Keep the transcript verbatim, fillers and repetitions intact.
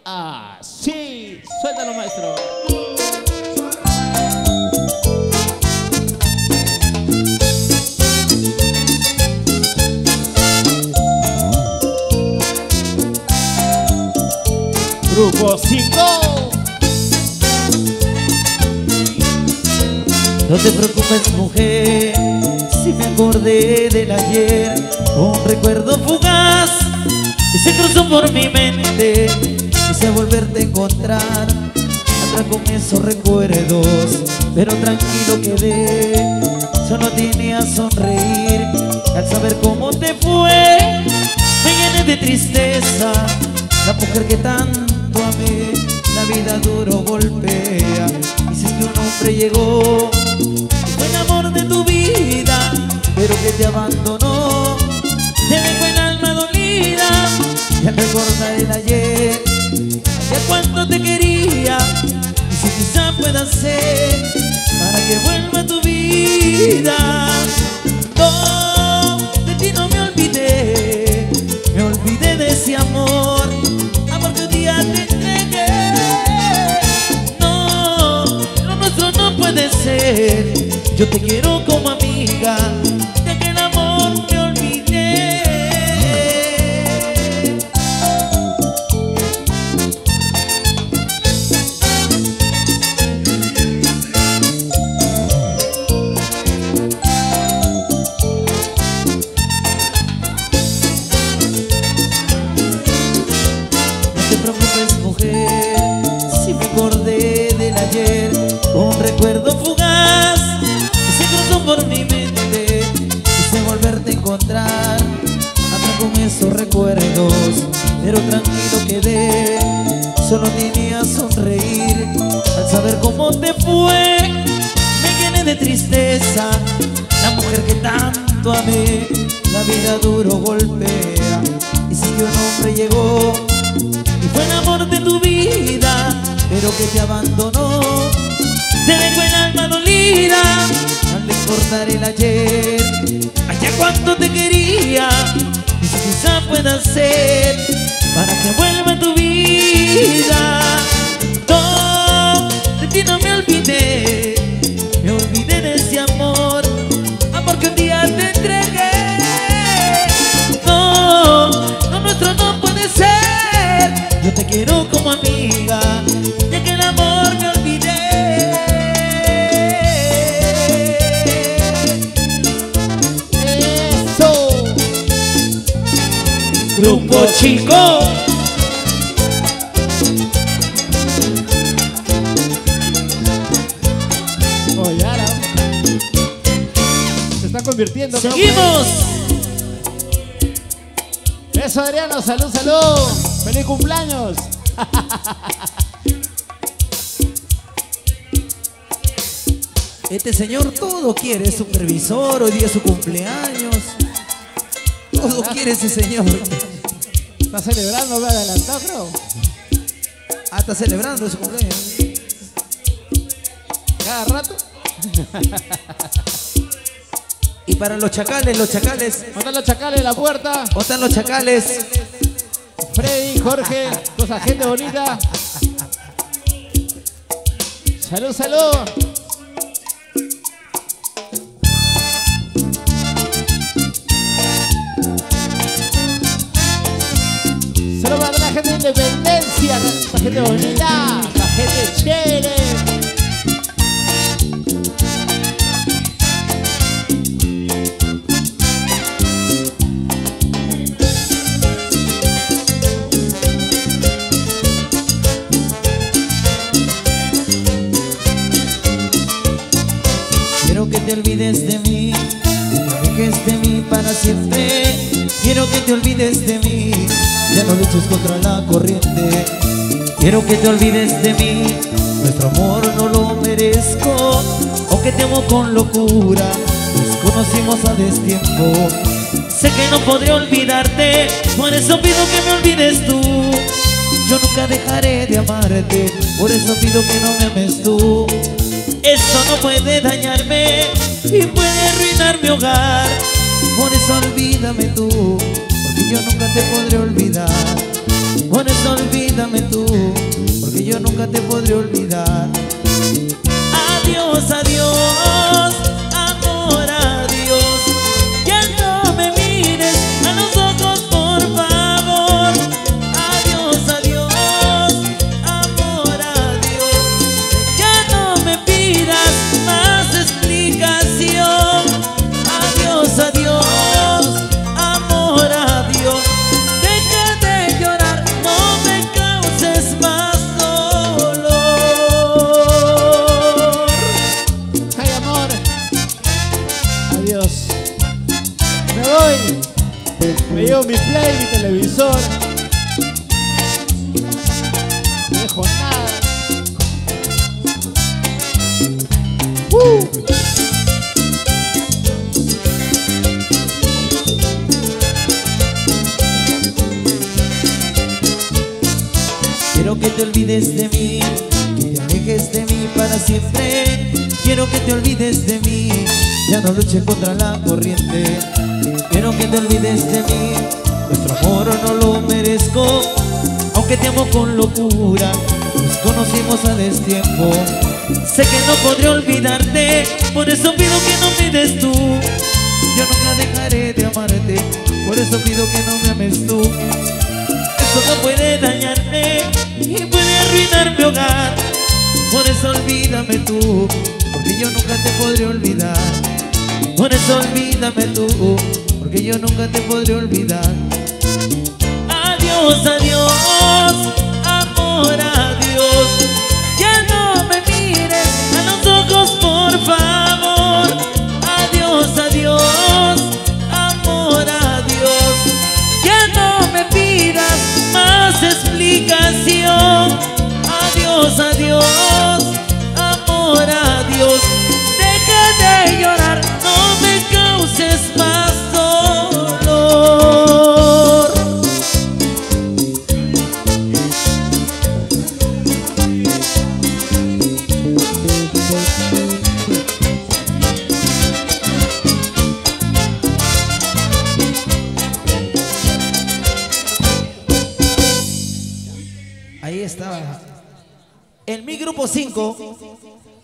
Ah, sí, suéltalo, maestro. Grupo cinco. No te preocupes, mujer, si me acordé del ayer, un recuerdo fugaz que se cruzó por mi mente. Quise volverte a encontrar, atrás con esos recuerdos, pero tranquilo quedé, solo tenía a sonreír. Al saber cómo te fue, me llené de tristeza. La mujer que tanto amé, la vida duro golpea. Y si es que un hombre llegó, fue el amor de tu vida, pero que te abandonó, te dejó el alma dolida. Y al recordar el ayer, ya cuánto te quería, y si quizá pueda ser para que vuelva a tu vida. No, de ti no me olvidé, me olvidé de ese amor, amor que un día te entregué. No, lo nuestro no puede ser, yo te quiero como amiga, de aquel amor me olvidé. No te preocupes, mujer, si me acordé del ayer, un recuerdo fugaz que se cruzó por mi mente. Quise volverte a encontrar, atrás con esos recuerdos, pero tranquilo quedé, solo tenía a sonreír. Al saber cómo te fue, me llené de tristeza. La mujer que tanto amé, la vida duro golpea. Y si que un hombre llegó y fue el amor de tu vida, pero que te abandonó, te dejó el alma dolida. Al recordar el ayer, allá cuánto te quería, y si quizá pueda ser para que vuelva a tu vida. No, de ti no me olvidé, me olvidé de ese amor, amor que un día te entregué. No, lo nuestro no puede ser, yo te quiero como amiga, de aquel amor me olvidé. Eso. Grupo Chico. Oye, ahora se está convirtiendo. ¡Seguimos! Eso, Adriano, salud, salud. ¡Feliz cumpleaños! Este señor todo quiere, es supervisor, hoy día es su cumpleaños. Todo quiere ese señor. Está celebrando, me adelantado, creo. Ah, está celebrando su cumpleaños. Cada rato. Y para los chacales, los chacales. Manda los chacales en la puerta. ¿Dónde están los chacales? Freddy, Jorge, toda esa gente bonita. Salud, salud. Salud para la gente de Independencia, la gente bonita, la gente chévere. Quiero que te olvides de mí, no dejes de mí para siempre. Quiero que te olvides de mí, ya no luches contra la corriente. Quiero que te olvides de mí, nuestro amor no lo merezco. Aunque te amo con locura, nos conocimos a destiempo. Sé que no podré olvidarte, por eso pido que me olvides tú. Yo nunca dejaré de amarte, por eso pido que no me ames tú. Esto no puede dañarme y puede arruinar mi hogar. Por eso olvídame tú, porque yo nunca te podré olvidar. Por eso olvídame tú. nunca te podré olvidar. Adiós, adiós, amor, adiós. Ya no me mires a los ojos, por favor. Adiós, adiós, amor, adiós. Ya no me pidas más explicación. Adiós, adiós, amor, adiós. Deja de llorar, no me causes más dolor. Ay, amor. Adiós. Me voy. Me llevo mi play, mi televisor. No dejo nada. ¡Uh! Quiero que te olvides de mí, que te alejes de mí para siempre. Quiero que te olvides de mí, ya no luche contra la corriente. Quiero que te olvides de mí, nuestro amor no lo merezco. Aunque te amo con locura, nos conocimos a destiempo. Sé que no podré olvidarte, por eso pido que no me des tú. Yo nunca dejaré de amarte, por eso pido que no me ames tú. Esto no puede dañarme y puede arruinar mi hogar. Por eso olvídame tú, porque yo nunca te podré olvidar. Por eso olvídame tú, porque yo nunca te podré olvidar. Adiós, adiós, amor, adiós. Ya no me mires a los ojos, por favor. Adiós, adiós, amor, adiós. Ya no me pidas más explicación. Adiós, adiós, amor, adiós. Deja de llorar, no me causes más dolor. Ahí estaba. En mi grupo cinco